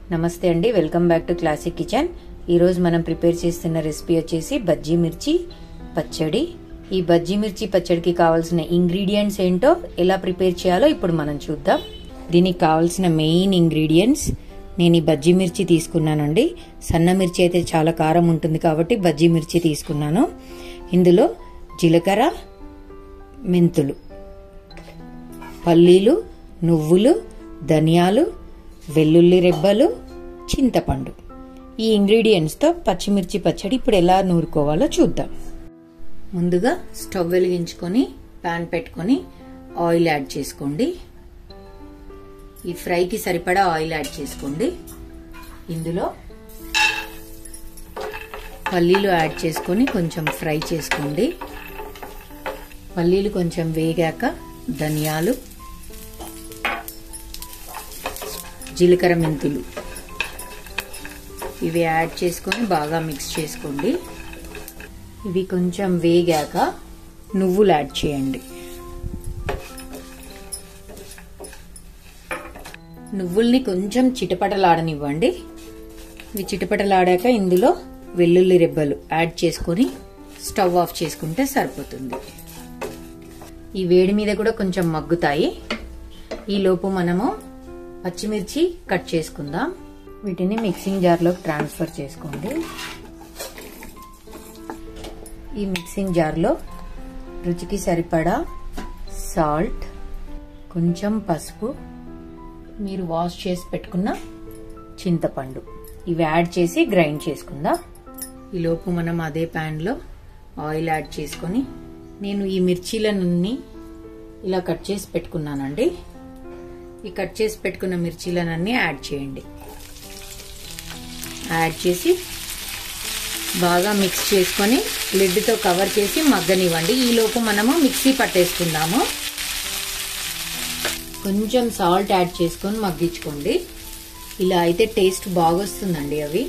నమస్తే అండి, welcome back to classic kitchen. ఈరోజు మనం ప్రిపేర్ చేస్తున్న రెసిపీ వచ్చేసి బజ్జీ మిర్చి పచ్చడి. ఈ బజ్జీ మిర్చి పచ్చడికి కావాల్సిన ఇంగ్రీడియంట్స్ ఏంటో, ఎలా ప్రిపేర్ చేయాలో ఇప్పుడు మనం చూద్దాం. దీనికి కావాల్సిన మెయిన్ ఇంగ్రీడియంట్స్, నేను ఈ బజ్జీ మిర్చి తీసుకున్నానండి. సన్న మిర్చి అయితే చాలా కారం ఉంటుంది కాబట్టి బజ్జీ మిర్చి తీసుకున్నాను. ఇందులో జీలకర్ర, మెంతులు, పల్లీలు, నువ్వులు, ధనియాలు, వెల్లుల్లి రెబ్బలు, చింతపండు. ఈ ఇంగ్రీడియంట్స్తో పచ్చిమిర్చి పచ్చడి ఇప్పుడు ఎలా నూరుకోవాలో చూద్దాం. ముందుగా స్టవ్ వెలిగించుకొని పాన్ పెట్టుకొని ఆయిల్ యాడ్ చేసుకోండి. ఈ ఫ్రైకి సరిపడా ఆయిల్ యాడ్ చేసుకోండి. ఇందులో పల్లీలు యాడ్ చేసుకొని కొంచెం ఫ్రై చేసుకోండి. పల్లీలు కొంచెం వేగాక ధనియాలు, జీలకర్ర, మెంతులు ఇవి యాడ్ చేసుకొని బాగా మిక్స్ చేసుకోండి. ఇవి కొంచెం వేగాక నువ్వులు యాడ్ చేయండి. నువ్వుల్ని కొంచెం చిటపటలాడనివ్వండి. ఇవి చిటపటలాడాక ఇందులో వెల్లుల్లి రెబ్బలు యాడ్ చేసుకొని స్టవ్ ఆఫ్ చేసుకుంటే సరిపోతుంది. ఈ వేడి మీద కూడా కొంచెం మగ్గుతాయి. ఈలోపు మనము పచ్చిమిర్చి కట్ చేసుకుందాం. వీటిని మిక్సింగ్ జార్లోకి ట్రాన్స్ఫర్ చేసుకోండి. ఈ మిక్సింగ్ జార్లో రుచికి సరిపడా సాల్ట్, కొంచెం పసుపు, మీరు వాష్ చేసి పెట్టుకున్న చింతపండు ఇవి యాడ్ చేసి గ్రైండ్ చేసుకుందాం. ఈలోపు మనం అదే ప్యాన్లో ఆయిల్ యాడ్ చేసుకొని, నేను ఈ మిర్చీలన్నీ ఇలా కట్ చేసి పెట్టుకున్నానండి. ఈ కట్ చేసి పెట్టుకున్న మిర్చీలన్నీ యాడ్ చేయండి. యాడ్ చేసి బాగా మిక్స్ చేసుకొని లిడ్తో కవర్ చేసి మగ్గనివ్వండి. ఈలోపు మనము మిక్సీ పట్టేసుకుందాము. కొంచెం సాల్ట్ యాడ్ చేసుకొని మగ్గించుకోండి. ఇలా అయితే టేస్ట్ బాగొస్తుందండి. అవి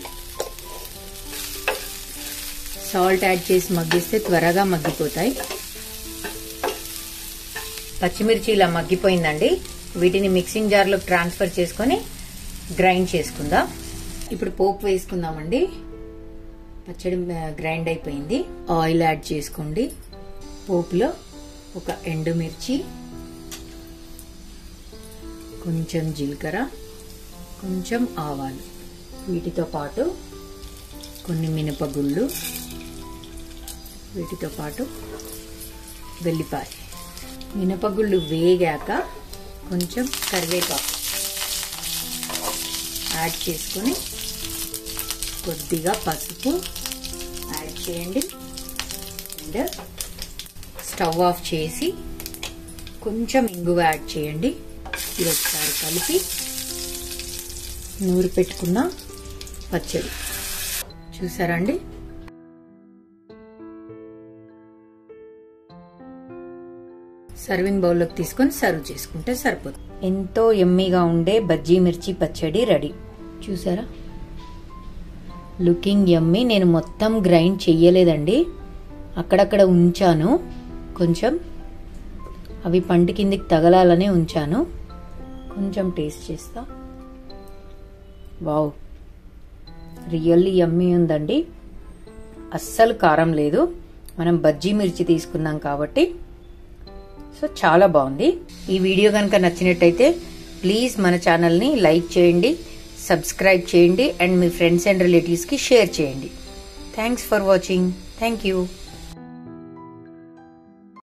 సాల్ట్ యాడ్ చేసి మగ్గిస్తే త్వరగా మగ్గిపోతాయి. పచ్చిమిర్చి ఇలా మగ్గిపోయిందండి. వీటిని మిక్సింగ్ జార్లో ట్రాన్స్ఫర్ చేసుకొని గ్రైండ్ చేసుకుందాం. ఇప్పుడు పోపు వేసుకుందామండి. పచ్చడి గ్రైండ్ అయిపోయింది. ఆయిల్ యాడ్ చేసుకోండి. పోపులో ఒక ఎండుమిర్చి, కొంచెం జీలకర్ర, కొంచెం ఆవాలు, వీటితో పాటు కొన్ని మినపగుళ్ళు, వీటితో పాటు వెల్లిపాయ. మినపగుళ్ళు వేగాక కొంచెం కరివేపాకు యాడ్ చేసుకొని కొద్దిగా పసుపు యాడ్ చేయండి. అండ్ స్టవ్ ఆఫ్ చేసి కొంచెం ఇంగువ యాడ్ చేయండి. ఇది ఒకసారి కలిపి నూరి పెట్టుకున్న పచ్చడి చూసారండి. సర్వింగ్ బౌల్లోకి తీసుకొని సర్వ్ చేసుకుంటే సరిపోతుంది. ఎంతో యమ్మీగా ఉండే బజ్జీ మిర్చి పచ్చడి రెడీ. చూసారా, లుకింగ్ యమ్మీ. నేను మొత్తం గ్రైండ్ చెయ్యలేదండి, అక్కడక్కడ ఉంచాను. కొంచెం అవి పంటి కిందికి తగలాలనే ఉంచాను. కొంచెం టేస్ట్ చేస్తా. వావ్, రియల్లీ యమ్మీ ఉందండి. అస్సలు కారం లేదు. మనం బజ్జీ మిర్చి తీసుకున్నాం కాబట్టి సో చాలా బాగుంది. ఈ వీడియో కనుక నచ్చినట్టయితే ప్లీజ్ మన ఛానల్ని లైక్ చేయండి, సబ్స్క్రైబ్ చేయండి అండ్ మీ ఫ్రెండ్స్ అండ్ రిలేటివ్స్కి షేర్ చేయండి. Thanks for watching. Thank you.